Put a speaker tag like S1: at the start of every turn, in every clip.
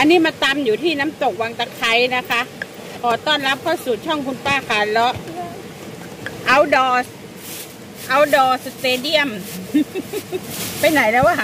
S1: นนี้มาตำอยู่ที่น้ำตกวังตะไคร้นะคะขอต้อนรับเข้าสู่ช่องคุณป้าขาเลาะ outdoor stadium ไปไหนแล้ววะ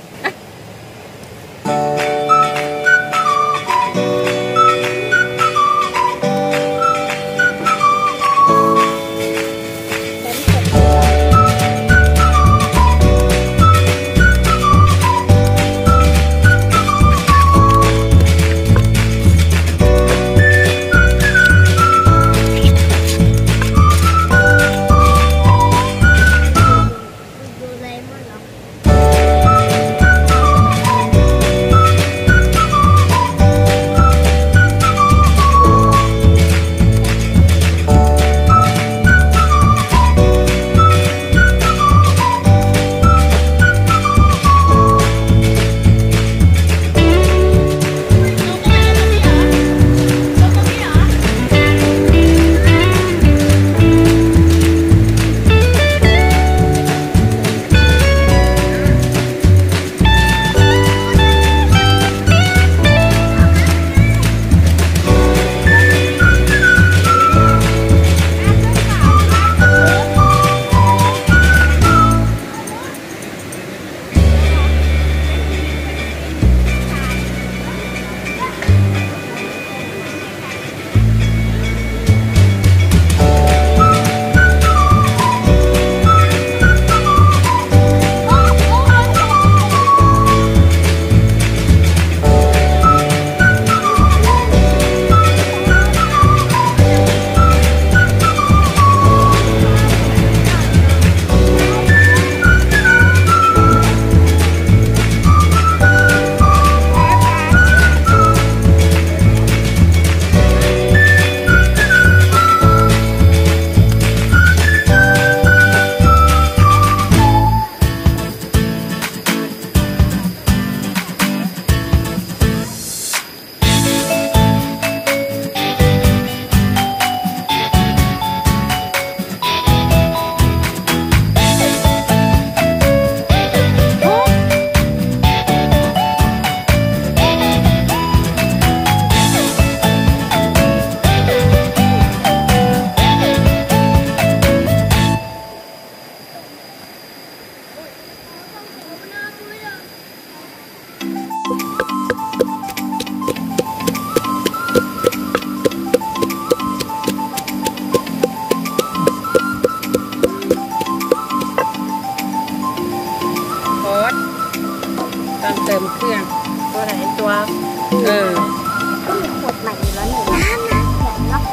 S1: ตอนเติมเครื่องตัวไหนตัว
S2: ก็มีขวดใหม่อยู่แล้วหนูน้ำนะแบบเนาะ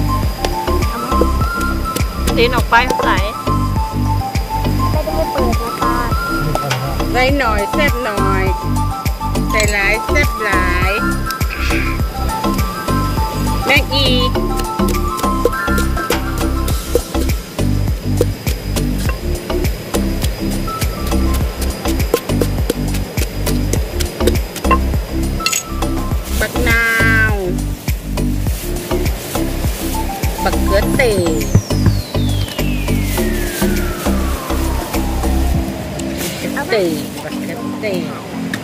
S3: ตีนออกไปใส่
S2: ไม่ได้ให้เปิดนะป้า
S1: ใส่หน่อยแซ่บหน่อยใส่หลายแซ่บหลายแม่อีบักนาวบักเขือเทศบักเขือเทศ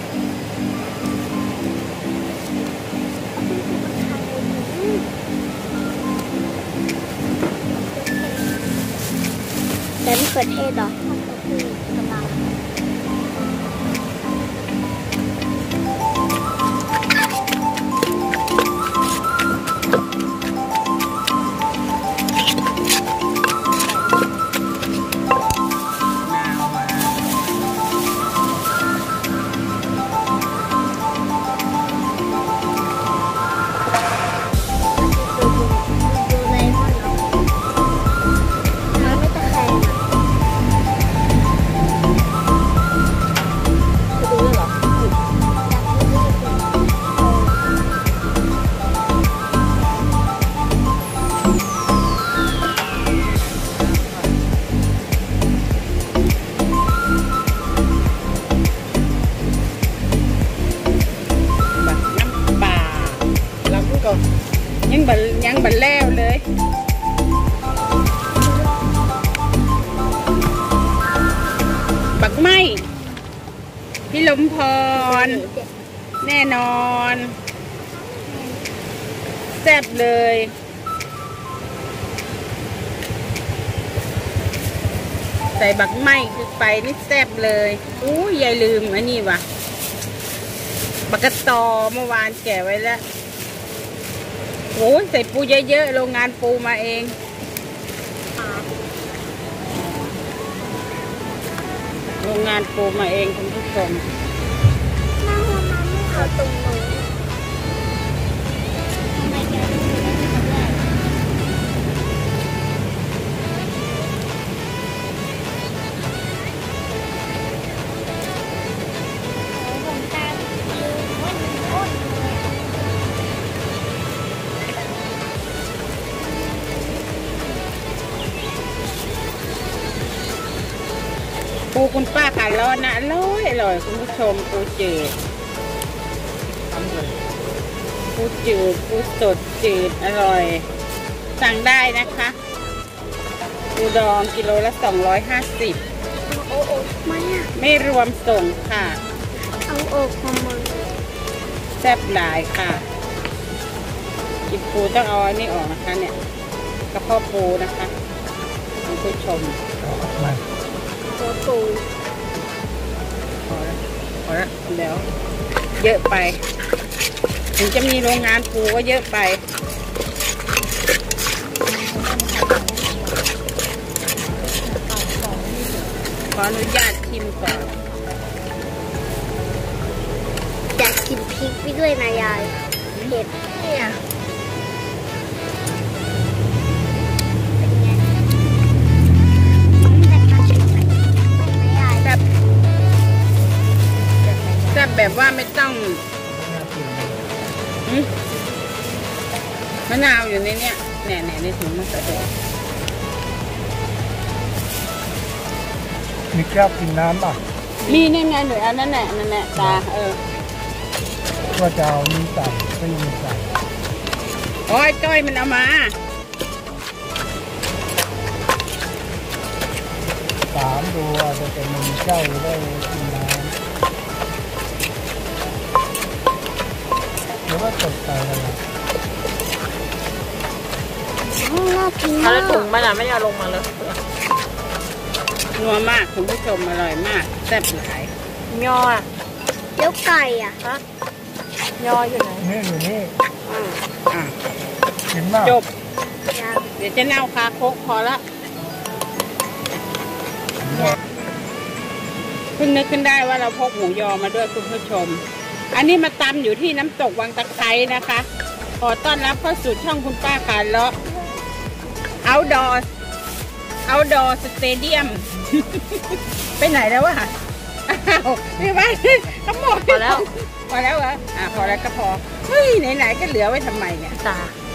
S2: แต่ไม่เกิดเทศหรอ
S1: ยังบันแล้วเลยบักไม้พี่ลมพรแน่นอนแซ่บเลยใส่บักไหม้คือไปนี่แซ่บเลยอู้ยายลืมอันนี้ว่ะบักกะตอเมื่อวานแกะไว้แล้วโอ้ยใส่ปูเยอะๆโรงงานปูมาเองโรงงานปูมาเองคุณผู้ชม
S2: น้าหัวมันไม่เอาตรงนู้นทำไมแกไม่ได้ทำได้ผมตามยืนอ้น
S1: ปูคุณป้าขาร้อนนะอร่อยคุณผู้ชมปูจืดปูจืดปูสดจืดอร่อยสั่งได้นะคะปูดองกิโลละ250
S2: โอ้โอ้ไม่อะ
S1: ไม่รวมส่งค่ะ
S2: เอาออกมาหมด
S1: แซ่บหลายค่ะกินปูต้องเอาอันนี้ออกนะคะเนี่ยกระเพาะปูนะคะคุณผู้ชม
S2: ตัวปู
S1: พอแล้วเดี๋ยวเยอะไปถึงจะมีโรงงานปูก็เยอะไปขออนุญาตชิมก่อน
S2: อยากกินพริกไปด้วยนะยายเผ็ดเนี่ยเป็นไง
S1: แซ่บแบบว่าไม่ต้องมะนาวอยู่ในเนี้ยแหน่ในถุงมะเขือเทศ
S4: มีแก้วกินน้ำป่ะ
S1: มีนี่ไงหนูอันนั้นแหละตา
S4: ก็จะเอามีใส่ก็ยังมีใส่
S1: โอ้ยจ้อยมันเอามา
S4: 3ดูอาจจะเป็นมีเจ้าได้กินน้ำหรือว่าตกใจอะไร
S2: น่ากิน
S3: อะไรถุงมันอ่ะไม่เอาลงมาเลย
S1: นัวมากคุณผู้ชมอร่อยมากแซ่บหลาย
S3: ย่ออ่ะ
S2: เดี๋ยวไก่อ่ะ
S3: ฮะย่ออยู่ไหน
S4: นี่อยู่นี่เห็นไหม
S1: จบเดี๋ยวจะเน่าคาโคกพอละเพิ่งนึกขึ้นได้ว่าเราพกหมูยอมาด้วยคุณผู้ชมอันนี้มาตำอยู่ที่น้ำตกวังตะไคร้นะคะขอต้อนรับเข้าสู่ช่องคุณป้าขาเลาะoutdoor stadium ไปไหนแล้ววะอ้าวพี่บ้านเขาหมด
S3: พอแล้ว
S1: เหรอพอแล้วก็พอเฮ้ยไหนๆก็เหลือไว้ทำไมเนี่ย
S3: ตา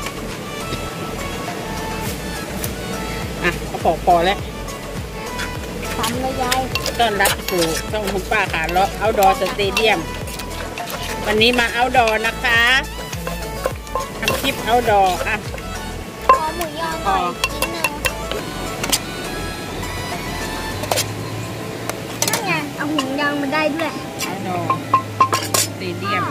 S1: พอแล้ว
S2: ทำเลยยาย
S1: ต้อนรับสู่ช่องคุณป้าขาเลาะoutdoor stadium วันนี้มา outdoor นะคะทำคลิป outdoor
S2: ขอหมูยอหน่อยนิดนึงนั่นไงเอาหมูยอมาได้ด้วย
S1: outdoor stadium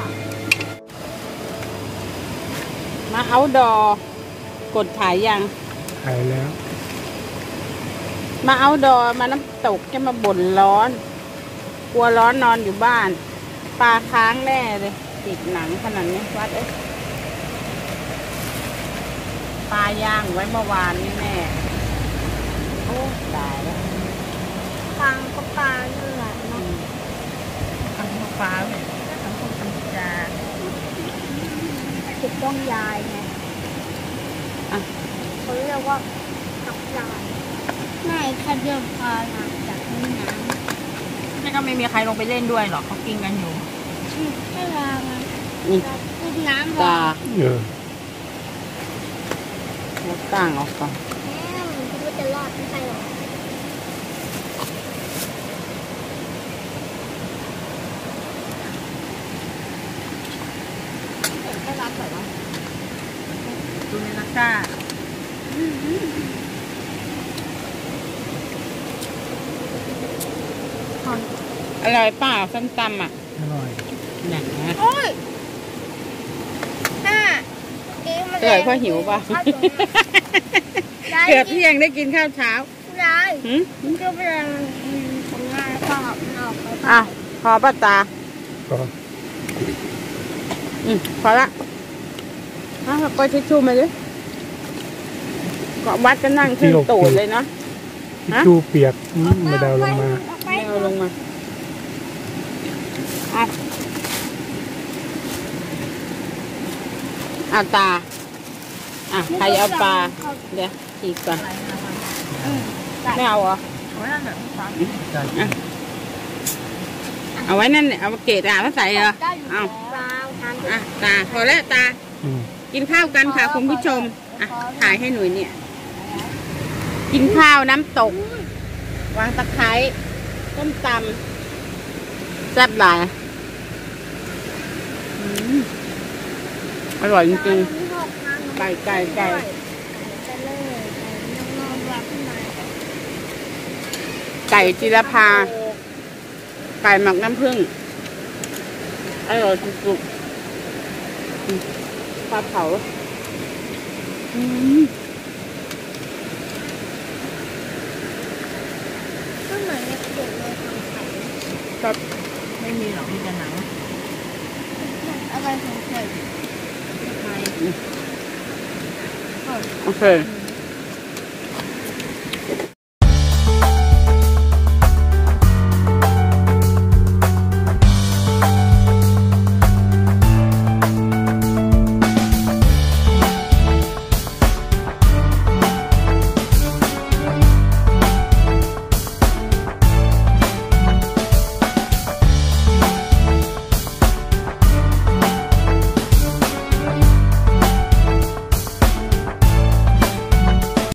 S1: มา outdoor กดถ่ายยัง
S4: ถ่ายแล้ว
S1: มา outdoor มาน้ำตกจะมาบ่นร้อนกลัวร้อนนอนอยู่บ้านปลาค้างแน่เลยติดหนังขนาดนี้วัดปลาย่างไว้เมื่อวานนี่แม่โอ้ตายแล้ว
S2: ปลาก็ปลาเนื้อเนาะ
S1: ทำปลาเลยทำพวกทำจา
S2: ติดต้องยายไงเขาเรียกว่าหักยายไม่ค่ะเรื่องปลาหลังจากนี้นะ
S3: นี่ก็ไม่มีใครลงไปเล่นด้วยหรอกเขากินกันอยู่
S2: ไม่ลาไงกินน้ำ
S1: ตาแล้วตั้งออกก่อน
S2: แม่มันคิดว่าจะรอดไม่ใช่หรอ
S3: แค่รับแบบว่า
S1: ดูในนักก้าอร่อยเปล่าส้มตำ
S4: อร่อย
S1: หนังนะ
S2: โอ้ยเ
S1: ร่อยเพราะหิวป่ะ เกือบเที่ยงได้กินข้าวเช้า
S2: ได้
S1: หืม
S2: มันก็เป็นผลงานข้าวออกไป
S1: อ่ะพอป้าตา
S4: ก็
S1: พอละไปทิชชู่มาดิเกาะวัดก็นั่งขึ้นตูดเลยเนาะ
S4: ทิชชู่เปียกไม่ได้เอาลงมา
S1: ไม่เอาลงมาเอาตาใครเอาปลาเดี๋ยวฉีกก่อนไม่เอาเหรอ
S3: โอ้ยนั่นแหละพี่ฟ้า
S1: เอาไว้นั่นเนี่ยเอาเกล็ดมาใส่เหรอเอาตาพอแล้วตา กินข้าวกันค่ะคุณผู้ชมถ่ายให้หน่อยเนี่ย กินข้าวน้ำตก วางตะไคร้ต้มตำแซ่บหลายอร่อยจริงๆไก่จิรภาไก่หมักน้ำผึ้งอร่อยสุดๆปลาเผา
S2: ก็เหมือนในกระดูกเลยทำไข่
S1: ครับ
S3: ไม่มีหรอกมีแต่หนัง
S2: อะไรของเธอ
S3: ไทย
S1: โอเค